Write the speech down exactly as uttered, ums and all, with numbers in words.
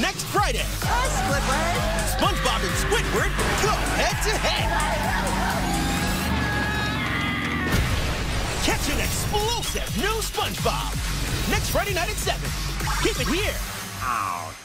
next Friday. Hi, Squidward. SpongeBob and Squidward go head-to-head. Catch an explosive new SpongeBob next Friday night at seven. Keep it here. Ow.